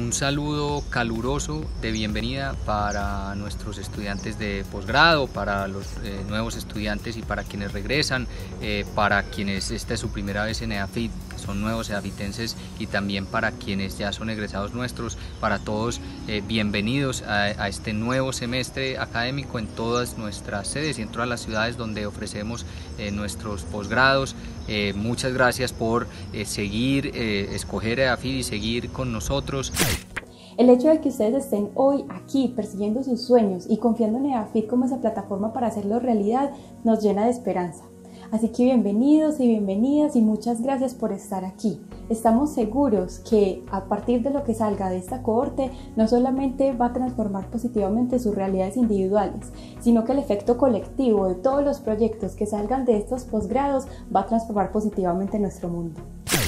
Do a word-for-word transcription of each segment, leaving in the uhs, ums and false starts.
Un saludo caluroso de bienvenida para nuestros estudiantes de posgrado, para los eh, nuevos estudiantes y para quienes regresan, eh, para quienes esta es su primera vez en EAFIT, que son nuevos eafitenses, y también para quienes ya son egresados nuestros. Para todos, eh, bienvenidos a, a este nuevo semestre académico en todas nuestras sedes y en todas las ciudades donde ofrecemos eh, nuestros posgrados. Eh, muchas gracias por eh, seguir, eh, escoger EAFIT y seguir con nosotros. El hecho de que ustedes estén hoy aquí persiguiendo sus sueños y confiando en EAFIT como esa plataforma para hacerlo realidad nos llena de esperanza. Así que bienvenidos y bienvenidas y muchas gracias por estar aquí. Estamos seguros que a partir de lo que salga de esta cohorte no solamente va a transformar positivamente sus realidades individuales, sino que el efecto colectivo de todos los proyectos que salgan de estos posgrados va a transformar positivamente nuestro mundo.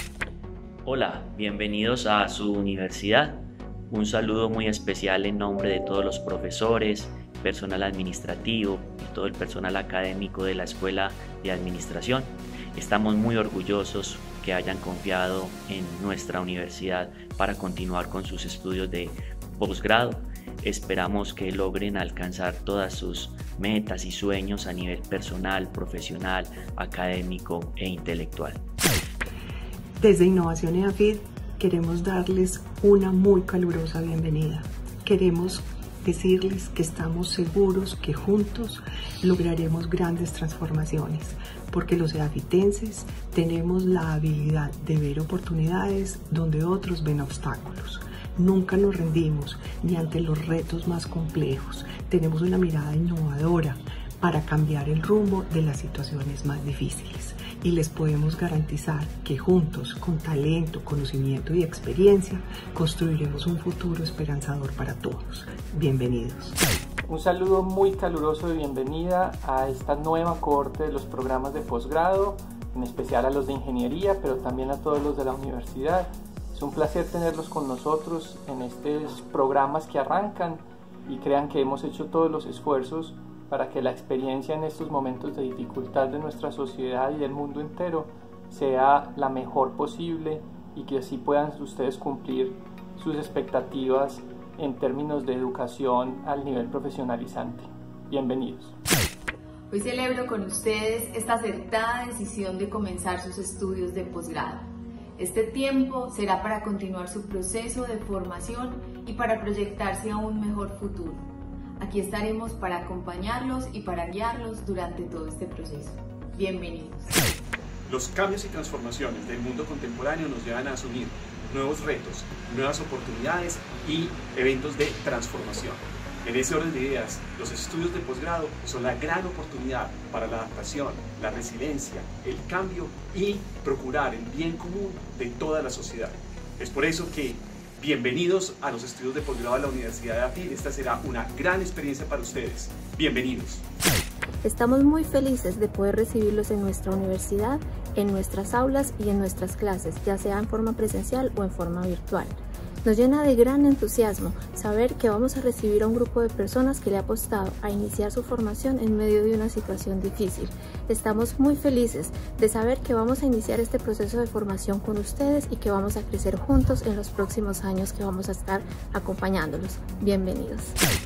Hola, bienvenidos a su universidad. Un saludo muy especial en nombre de todos los profesores, personal administrativo y todo el personal académico de la Escuela de Administración. Estamos muy orgullosos que hayan confiado en nuestra universidad para continuar con sus estudios de posgrado. Esperamos que logren alcanzar todas sus metas y sueños a nivel personal, profesional, académico e intelectual. Desde Innovación EAFIT queremos darles una muy calurosa bienvenida. Queremos decirles que estamos seguros que juntos lograremos grandes transformaciones, porque los eafitenses tenemos la habilidad de ver oportunidades donde otros ven obstáculos. Nunca nos rendimos ni ante los retos más complejos. Tenemos una mirada innovadora para cambiar el rumbo de las situaciones más difíciles. Y les podemos garantizar que juntos, con talento, conocimiento y experiencia, construiremos un futuro esperanzador para todos. Bienvenidos. Un saludo muy caluroso de bienvenida a esta nueva cohorte de los programas de posgrado, en especial a los de ingeniería, pero también a todos los de la universidad. Es un placer tenerlos con nosotros en estos programas que arrancan y crean que hemos hecho todos los esfuerzos para que la experiencia en estos momentos de dificultad de nuestra sociedad y del mundo entero sea la mejor posible y que así puedan ustedes cumplir sus expectativas en términos de educación al nivel profesionalizante. Bienvenidos. Hoy celebro con ustedes esta acertada decisión de comenzar sus estudios de posgrado. Este tiempo será para continuar su proceso de formación y para proyectarse a un mejor futuro. Aquí estaremos para acompañarlos y para guiarlos durante todo este proceso. Bienvenidos. Los cambios y transformaciones del mundo contemporáneo nos llevan a asumir nuevos retos, nuevas oportunidades y eventos de transformación. En ese orden de ideas, los estudios de posgrado son la gran oportunidad para la adaptación, la resiliencia, el cambio y procurar el bien común de toda la sociedad. Es por eso que bienvenidos a los estudios de posgrado de la Universidad de EAFIT. Esta será una gran experiencia para ustedes. Bienvenidos. Estamos muy felices de poder recibirlos en nuestra universidad, en nuestras aulas y en nuestras clases, ya sea en forma presencial o en forma virtual. Nos llena de gran entusiasmo saber que vamos a recibir a un grupo de personas que le ha apostado a iniciar su formación en medio de una situación difícil. Estamos muy felices de saber que vamos a iniciar este proceso de formación con ustedes y que vamos a crecer juntos en los próximos años que vamos a estar acompañándolos. Bienvenidos.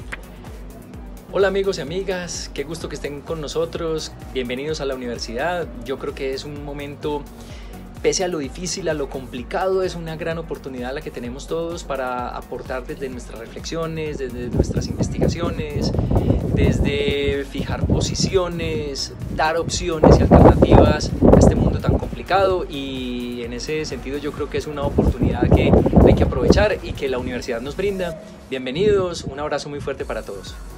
Hola amigos y amigas, qué gusto que estén con nosotros. Bienvenidos a la universidad. Yo creo que es un momento, pese a lo difícil, a lo complicado, es una gran oportunidad la que tenemos todos para aportar desde nuestras reflexiones, desde nuestras investigaciones, desde fijar posiciones, dar opciones y alternativas a este mundo tan complicado, y en ese sentido yo creo que es una oportunidad que hay que aprovechar y que la universidad nos brinda. Bienvenidos, un abrazo muy fuerte para todos.